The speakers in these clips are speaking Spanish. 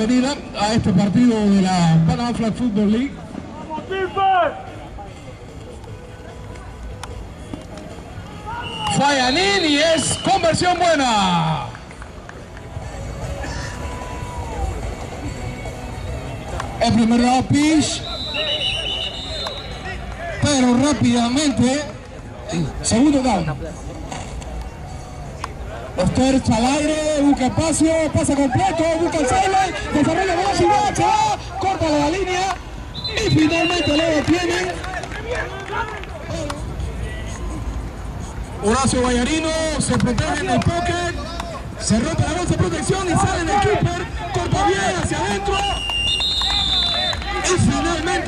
bienvenida a este partido de la Panama Flag Football League. Falla Nin y es conversión buena. El primer lado pitch, pero rápidamente, segundo down. Oster al aire, busca espacio, pasa completo, busca el sideline, desarrolla velocidad, se va, corta la línea y finalmente lo detienen. Horacio Vallarino se protege en el pocket, se rompe la bolsa de protección y sale en el keeper, corta bien hacia adentro y finalmente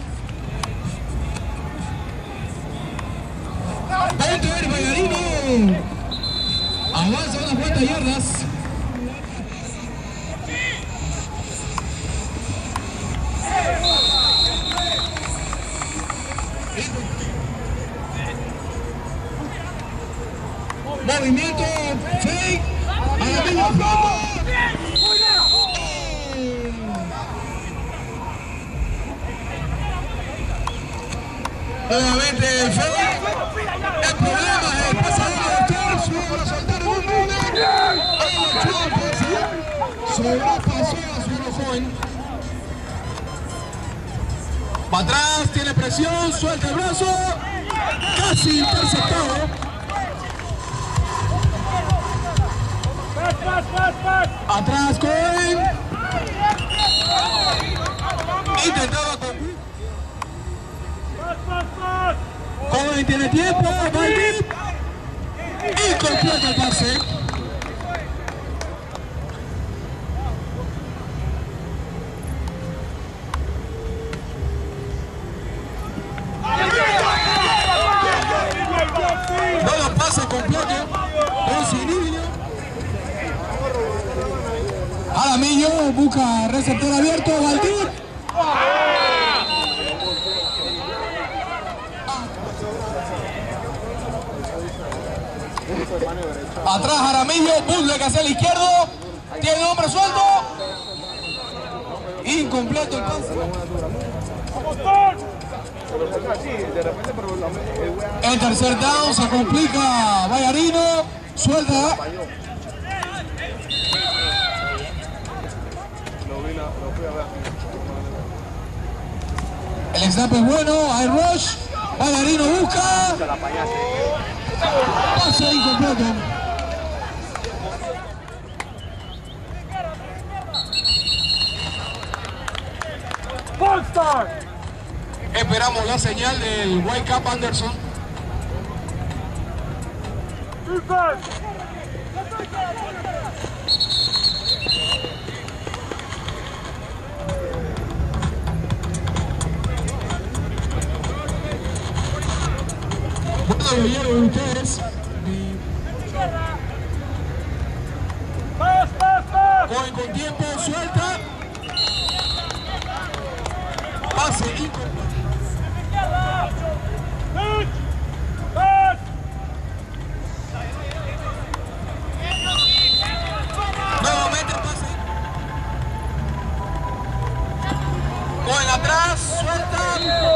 Walter Vallarino avanza unas cuantas yardas. Movimiento fake a la misma fondo. Nuevamente el fake. El problema es el pasador de Torres, luego lo soltaron un momento. Ahí lo echó a fuerza. Sobrepasó a su joven. Para atrás, tiene presión, suelta el brazo. Casi interceptado. Atrás Cohen. Intentaba con Cohen tiene tiempo, va al deep y completa el pase. No lo pasa completo, pero sin niño. Aramillo busca receptor abierto, va al deep. Atrás Jaramillo, bootleg hacia el izquierdo, tiene hombre suelto, incompleto el pase. El tercer down se complica, Vallarino, suelta. El snap es bueno, hay rush, Vallarino busca. Pase incompleto. Esperamos la señal del Wake Up Anderson. Bueno, vieron ustedes. Cohen con tiempo, suelta. Pase incompleto. Nuevamente el pase. Cohen atrás, suelta.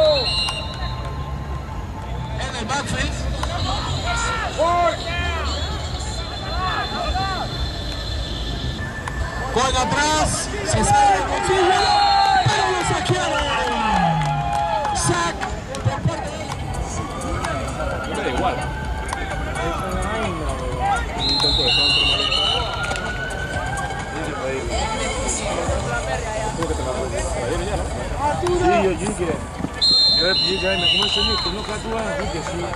En el backfield. Cohen atrás, se sale del bolsillo, pero lo saquearon. Sack por parte de... Da igual. Eu digo aí, mas como você me não quer doar, porque assim.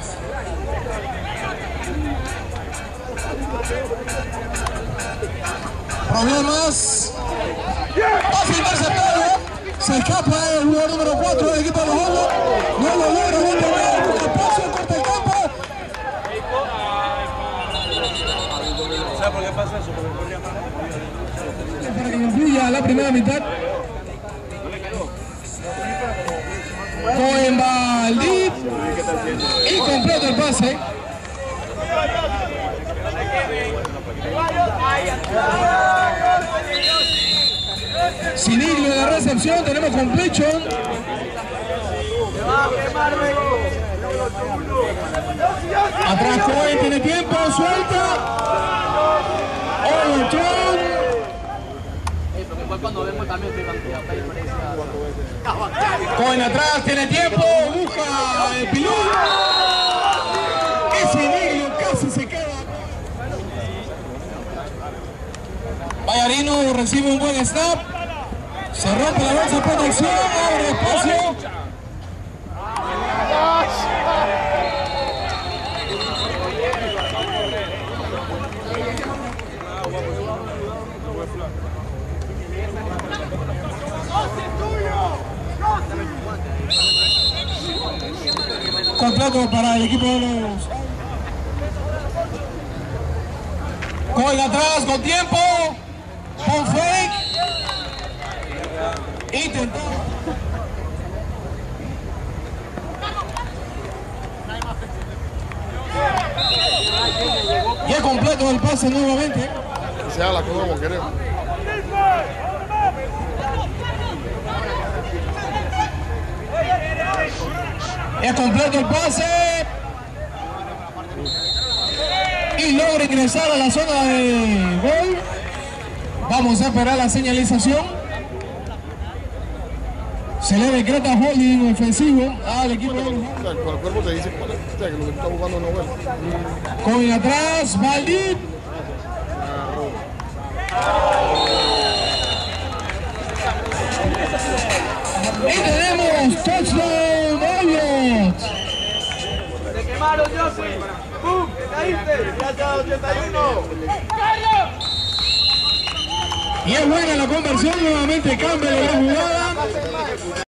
Problemas. Pase interceptado. Se escapa el jugador número 4 del equipo de los Holos. No lo logra detener. Busca espacio, corta el campo. ¿Sabes por qué pasa eso? Porque corría mal. Para que concluya la primera mitad. Cohen va al deep y completa el pase. Siniglio de recepción, tenemos completion. Atrás Cohen tiene tiempo, suelta. Overthrown. Cohen atrás, tiene tiempo, busca el piloto. Y Siniglio casi se queda. Vallarino recibe un buen snap. Se rompe la bolsa de protección, abre espacio. Completo para el equipo de los... Cohen atrás con tiempo. Con fake. Intentó. Y es completo el pase nuevamente. Se haga la cosa como queremos. Es completo el pase. Y logra ingresar a la zona de gol. Vamos a esperar la señalización. Se le decreta holding ofensivo al equipo de los... Por el cuerpo te dice cuál es. O sea, que lo que está jugando no es. Cohen atrás, Valdit. Y tenemos touchdown, Hoyos. ¡Te quemaron, José! ¡Bum! ¡Te caíste! ¡Ya 81! Y es buena la conversión, nuevamente cambia la jugada.